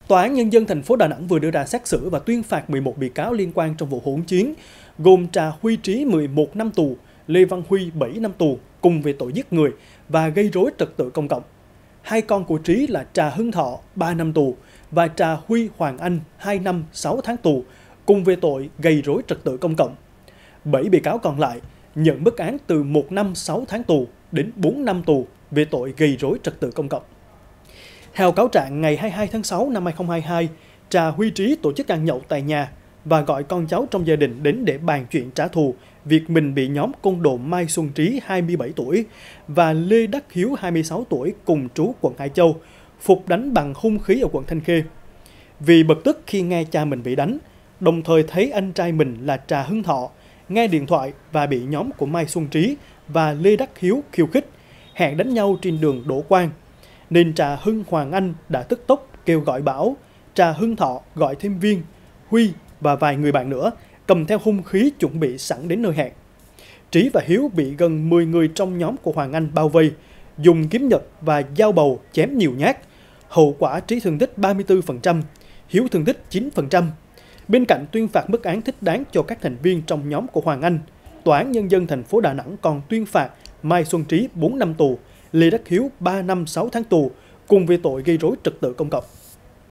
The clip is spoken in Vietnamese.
Tòa án Nhân dân thành phố Đà Nẵng vừa đưa ra xét xử và tuyên phạt 11 bị cáo liên quan trong vụ hỗn chiến, gồm Trà Huy Trí 11 năm tù, Lê Văn Huy 7 năm tù cùng về tội giết người và gây rối trật tự công cộng. Hai con của Trí là Trà Hưng Thọ 3 năm tù và Trà Huy Hoàng Anh 2 năm 6 tháng tù cùng về tội gây rối trật tự công cộng. 7 bị cáo còn lại nhận mức án từ 1 năm 6 tháng tù đến 4 năm tù về tội gây rối trật tự công cộng. Theo cáo trạng, ngày 22 tháng 6 năm 2022, Trà Huy Trí tổ chức ăn nhậu tại nhà và gọi con cháu trong gia đình đến để bàn chuyện trả thù việc mình bị nhóm côn đồ Mai Xuân Trí 27 tuổi và Lê Đắc Hiếu 26 tuổi cùng trú quận Hải Châu phục đánh bằng hung khí ở quận Thanh Khê. Vì bực tức khi nghe cha mình bị đánh, đồng thời thấy anh trai mình là Trà Hưng Thọ nghe điện thoại và bị nhóm của Mai Xuân Trí và Lê Đắc Hiếu khiêu khích, hẹn đánh nhau trên đường Đỗ Quang, nên Trà Hưng Hoàng Anh đã tức tốc kêu gọi Bảo, Trà Hưng Thọ gọi thêm Viên, Huy và vài người bạn nữa cầm theo hung khí chuẩn bị sẵn đến nơi hẹn. Trí và Hiếu bị gần 10 người trong nhóm của Hoàng Anh bao vây, dùng kiếm nhật và dao bầu chém nhiều nhát. Hậu quả Trí thương tích 34%, Hiếu thương tích 9%. Bên cạnh tuyên phạt mức án thích đáng cho các thành viên trong nhóm của Hoàng Anh, Tòa án Nhân dân thành phố Đà Nẵng còn tuyên phạt Mai Xuân Trí 4 năm tù, Lê Đắc Hiếu 3 năm 6 tháng tù cùng về tội gây rối trật tự công cộng.